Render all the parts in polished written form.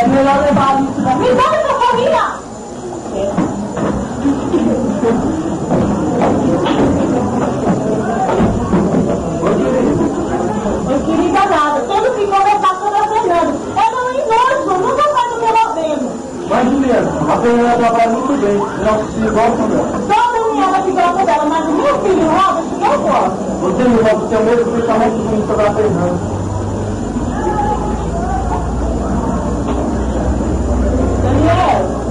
É melhor levar isso pra mim. Me dá essa família! Oi, querida nada. Temos que conversar sobre a Fernanda. Ela é um nojo, nunca faz o que ela vendo. Mas, Juliana, a Fernanda trabalha muito bem. Não se gosta dela. Toda mulher se gosta dela, mas o meu filho, Robert, eu gosto. Você não gosta do seu mesmo pensamento ruim sobre a Fernanda. Daniel.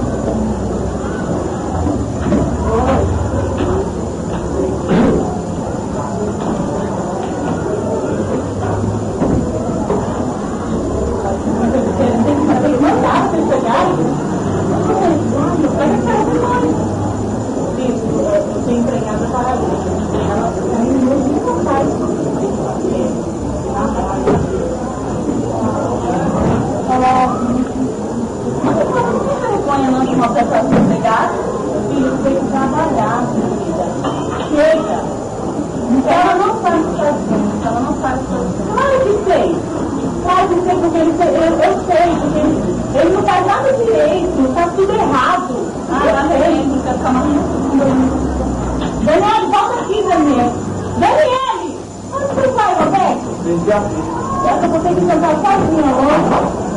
Eu vou ter que sentar sozinha hoje.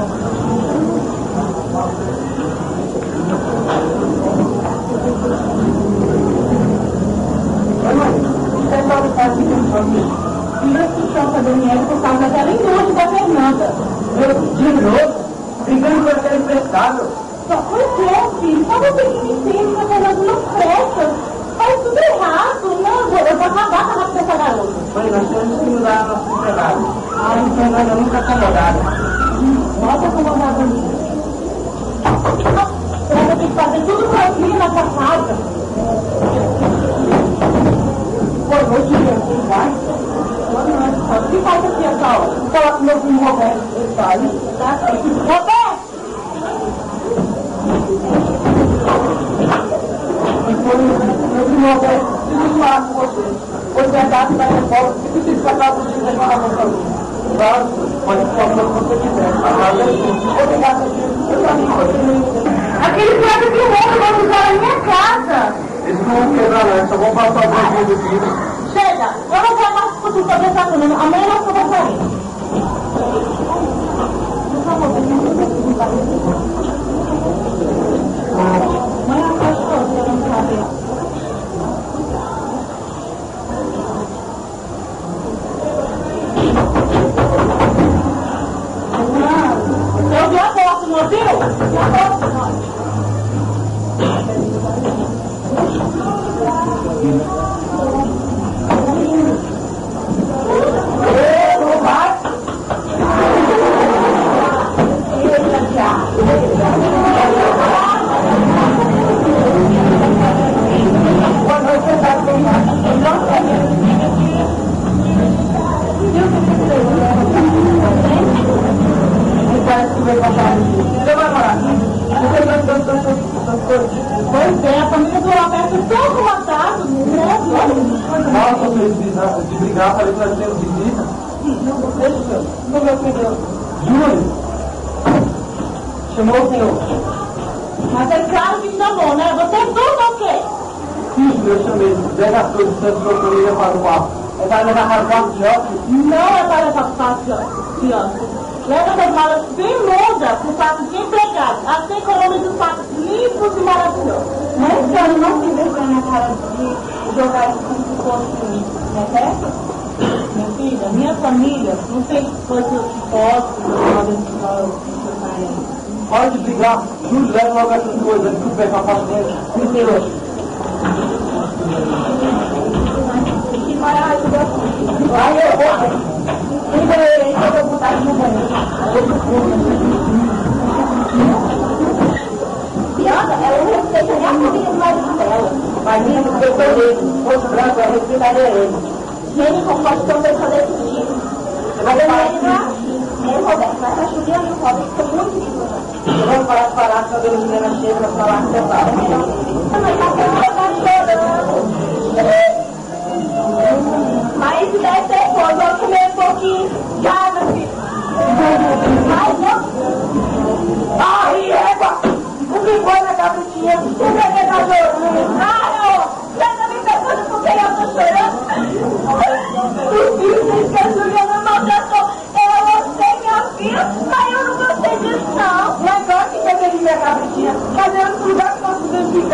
Você pode fazer isso? Filha que choca a Daniela por causa daquela enojo da Fernanda. De novo? Brigando por aquele emprestado. Pois é, filho. Só você que me entende que a Fernanda não presta. Faz tudo errado. Não, eu vou acabar com essa garota. Mãe, nós temos que mudar a nossa sociedade. A Fernanda nunca acomodada. Nossa, acomodada nisso. Você vai ter que fazer tudo sozinha nessa casa. Boa noite, gente. Vai? Boa noite. O que faz aqui essa hora? Vou falar com meu filho Roberto. Ele tá aí. Tá aqui. Roberto! Meu filho Roberto, preciso falar com você. Hoje é a data da reforma. Se precisa passar por cima da reforma para mim. Claro, pode falar quando você quiser. Obrigado, eu também gosto. Aquele prato de roupa vai usar na minha casa. Eles não vão quebrar, não. Só vão passar o banquinho do filho. Chega, eu não quero mais discutir sobre essa coisa. Amanhã nós conversaremos. Por favor, amanhã eu acho que eu não sabe. Você ouviu a porta, não ouviu? E a porta, não. Pois é, a família do Roberto é tão comatada, né? Nossa, de brigar, falei que nós temos visita. Deixa eu meu filho. Júlio, chamou o senhor. Mas é claro que chamou, né? Você tudo o quê? Sim, eu chamei. Deve as coisas que sua família para o quarto. É para levar para o quarto de óculos? Não é para levar para o quarto de óculos. Leva essas malas bem longas para o quarto de empregado. Assim economiza os quartos limpos e maravilhosos. Mas a senhora não tem vergonha na cara de jogar isso como se fosse, não é certo? Minha filha, minha família não tem coisas que posso, Pode brigar. Júlio, leva logo essas coisas. Tudo bem para a parte dele. me deu. Vai, eu vou. Tem banheiro aí que eu vou botar aqui no banheiro. Piada, ela não respeita nem a família do marido dela. Mas minha não respeita ele. Fosse branco, ela respeitaria ele. Gente, como pode ter um pessoal desse tipo? Mas ele não é assim. Nem o Roberto, mas a Juliana e o Roberto são muito ignorantes. Eu vou parar quando a Juliana chega para falar que você fala. Mas a pessoa tá chorando. Mas isso deve ser bom, vamos comer um pouquinho. Já, meu filho. Mas não.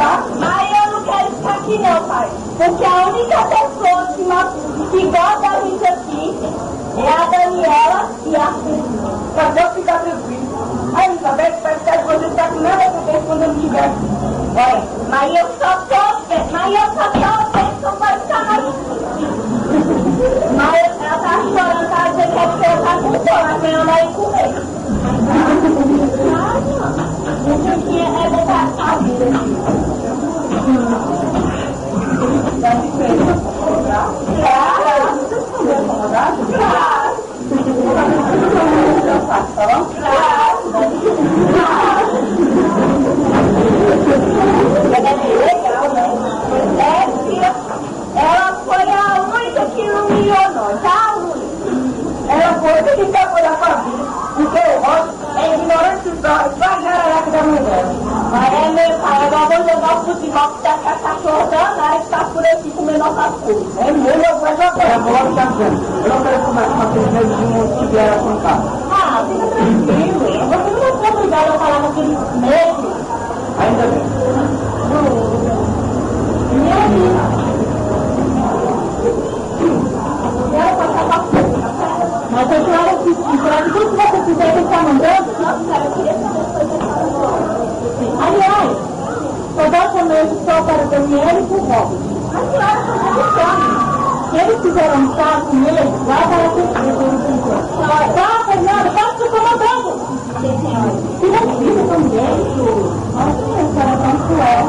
tá? Mas eu não quero ficar aqui não, pai. Porque a única pessoa que gosta da gente aqui é a Daniela e a Cristina. Mas eu ficar tranquilo. A Elizabeth vai ficar de você estar com nada a cabeça quando eu não tiver. Olha, mas eu só tô pensando para ficar mais difícil. Mas ela tá chorando, tá dizendo que é porque ela tá com fome, mas ela vai comer. Isso aqui é botar a vida. Dá licença. Claro. Você vai incomodar? Claro. Tá bom? Claro. Legal, né? É, filha. Ela foi a única que não me nós, tá? A única. Ela foi que quer cuidar com a vida. Porque o rosto é ignorante só a jararaca da mãe dela. Mas é meu pai, agora vou jogar o futebol que tá com a cachorra danada que tá por aqui comendo nossas coisas. É mesmo, eu vou jogar. Eu vou logo dizendo. Eu não quero comer com aquele negocinho que vieram com casa. Ah, fica tranquilo. Você não vai ser obrigado a falar com aquele negro. Ainda bem. Meu Deus. Quero passar pra frente. Mas eu quero que tudo que você fizer que está mandando. Nossa, cara, eu queria saber se você está mandando. Aliás, só dá começo só para o Daniel e para o Robert. A senhora está me se eles quiserem almoçar com ele, vai para a pesquisa. Tá, Fernanda, pode se comandando. Sim, senhora. Se não precisa também, nossa, a senhora é tão cruel.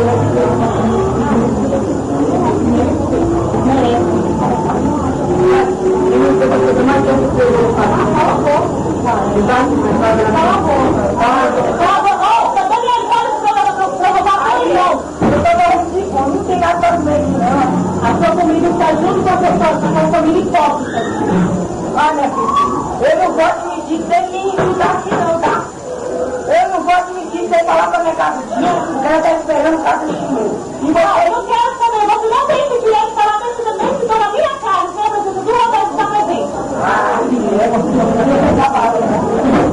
Não tem nada para comer, não. A sua comida está junto com a família hipócrita. Olha, filho, eu não gosto de mentir sem me ajudar aqui, não, tá? Eu não gosto de mentir sem falar com a minha cabecinha, porque ela está esperando o caso de chinês. E você? Eu não quero saber, você não tem esse direito de falar que você tem que estar na minha cara, você precisa do Roberto estar presente. Ah, sim, é, você não vai pegar barra, né?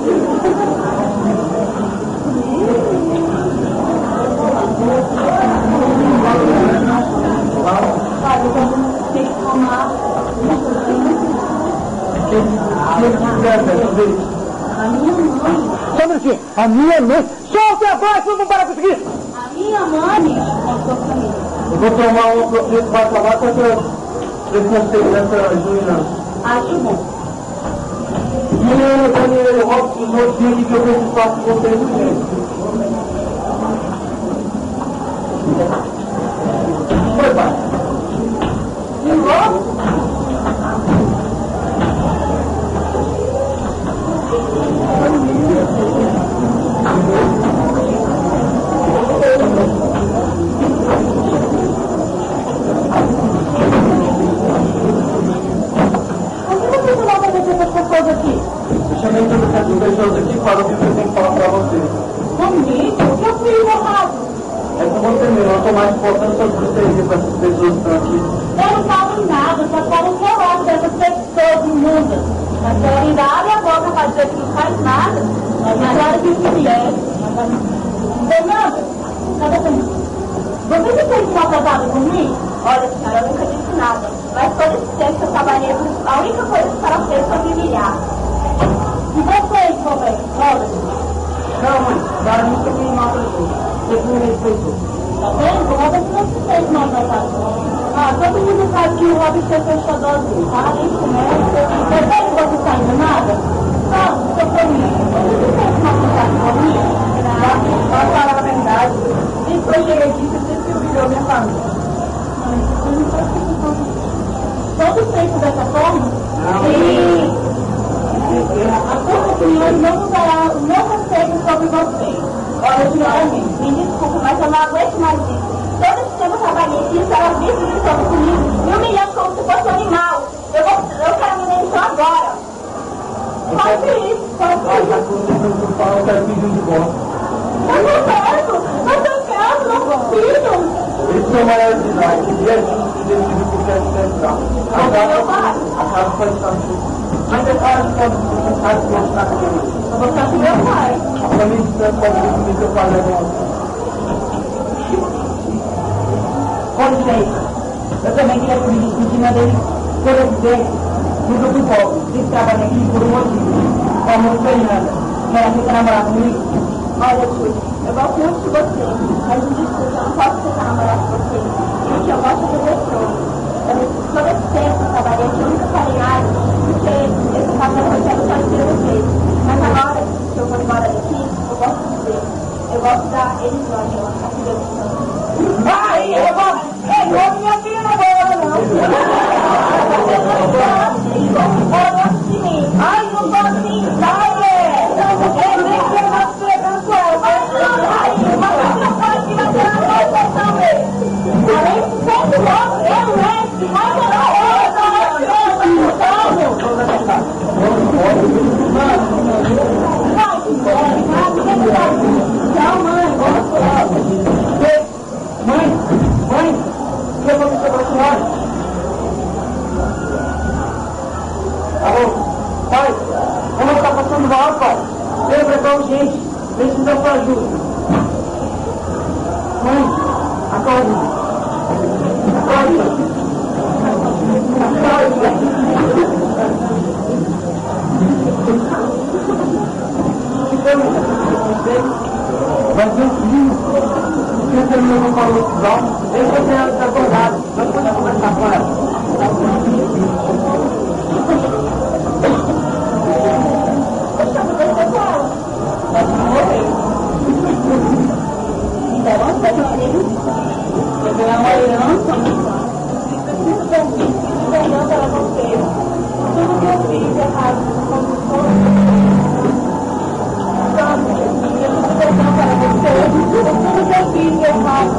A minha mãe. A minha mãe? Solte a voz, não para conseguir! A minha mãe é a sua família. Eu vou tomar um professor para falar com essa segurança juína. Acho bom. E Daniel, eu roubo os outros dias que eu preciso falar com vocês mesmo. Foi, pai. E logo? Eu chamei todas essas pessoas aqui e falou que eu tenho que falar pra você. Comigo? Eu fui errado. É com você mesmo, eu estou mais importante sobre você e para essas pessoas que estão aqui. Eu não falo nada, só falo o que eu acho dessas pessoas imundas. A senhora ainda abre a boca para dizer que não faz nada, mas a senhora que se é. Fernanda, cadê você? Você que fez uma casada comigo? Olha, senhora, eu nunca disse nada. Mas todo esse tempo que eu trabalhei, a única coisa que a senhora fez foi me humilhar. E vocês, Robert? Não, mãe, a senhora nunca me maltratou. Você me respeitou. Tá vendo? O Robert não se fez maltratado. Ah, todo mundo sabe que o Robert fez xodózinho, tá? Nem começa. Você vê que você tá indo nada? Não, seu comigo. Você se fez maltratado comigo? Para falar a verdade, desde que eu cheguei aqui, você sempre humilhou minha família. Todo tempo dessa forma? Não. Sim. A sua opinião não mudará o meu respeito sobre você. Olha, senhora, me desculpe, mas eu não aguento mais isso. Todo esse tempo eu trabalhei aqui, a senhora vive comigo, me humilhando como se fosse um animal. Eu quero me demissão agora. Faça isso, faça isso. Eu quero pedir de volta. Eu não quero, não consigo. Eles são maiores de idade, e é justo que decidir por que é central. A casa pode estar aqui. Mas é claro que pode estar aqui e estar aqui. Eu vou ficar com meu pai. A família de Santo pode ver comigo que eu falei agora. gente. Eu também queria pedir isso em cima dele, por exemplo, no grupo pobre, que trabalha aqui por um motivo, como o Fernanda, que ela fica namorando comigo. Olha, Júlia, eu gosto muito de você, mas me desculpa, eu não posso ficar namorando com você, porque eu gosto de pessoas. Todo esse tempo que eu trabalhei aqui, eu nunca falei nada, porque esse casal eu quero só ter vocês. Mas agora que eu vou embora daqui, eu gosto de você. Eu gosto da Elisângela, a filha do Santo. Ai, eu gosto. Minha filha não namora, não. Ela gosta de mim. Ai, não tô assim. Ai, é nem que eu não estou pegando com ela. Mas você pode que vai ter uma coisa também. Além de ser logo, eu, né? Mas eu não tchau, mãe. Mãe, que eu vou dizer para a senhora? Alô, pai, como está passando mal, pai? Lembra da urgente, precisa da sua ajuda. Mãe, acorde. Acorde. Mas meu filho, você terminou com o Paulo Cidão, deixa eu ter ela desacordada, não pode conversar com ela. Então, vamos fazer uma eu ganhei uma herança, perdão pela você. Tudo que eu fiz errado, perdão para você, tudo que eu fiz errado.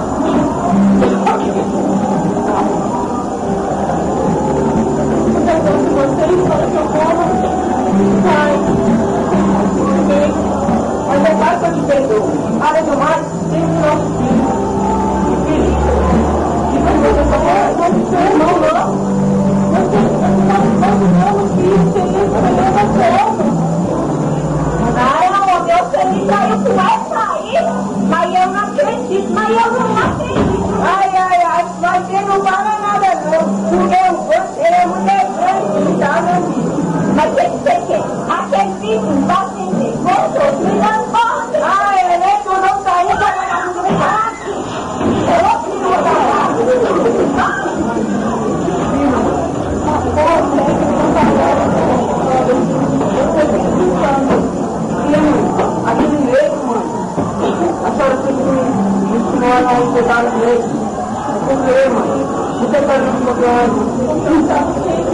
Perdão por vocês, para que eu coma, pai, mas é claro que eu te perdoo. Além do mais, tem o nosso filho. Filho, e você só pode ser irmão, não? Não, filho, feliz, não, meu feliz saiu que vai sair, mas eu não acredito, Ai, mas você não fala nada não, porque você é mulher grande, tá, meu filho? Mas o que você quer? Aquele filho não vai atender, voltou, me dá porta. Ai, né, tu não saiu pra ganhar no aqui. Eu que não vou falar. Aquele leite, mãe. A senhora tem que me ensinar a enxergar o leite. Por quê, mãe? Você está junto com o